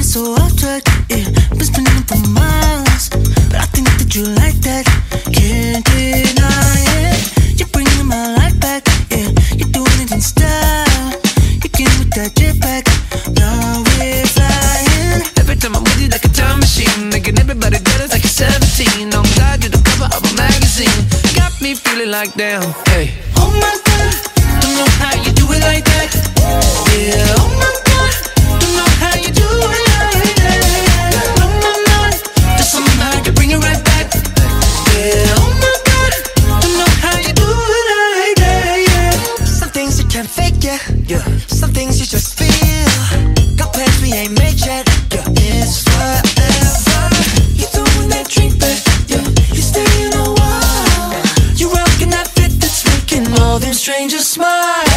so off track, yeah. Been spinning up for miles, but I think that you like that. Can't deny it. You're bringing my life back, yeah. You're doing it in style. You came with that jetpack. Now we're flying. Every time I'm with you like a time machine, making everybody jealous like you're 17. On God, you're the cover of a magazine. Got me feeling like damn, hey. Oh my God, don't know how you do it like that. Yeah, oh my God, don't know how you do it like that. Oh my God, there's something I can bring it right back. Yeah, oh my God, don't know how you do it like that. Yeah. Some things you can't fake, yeah. Some things you just feel. Got plans we ain't made yet. Yeah, it's forever. You throwing that drink back. Yeah, you staying a while. You rocking that fit that's making all them strangers smile.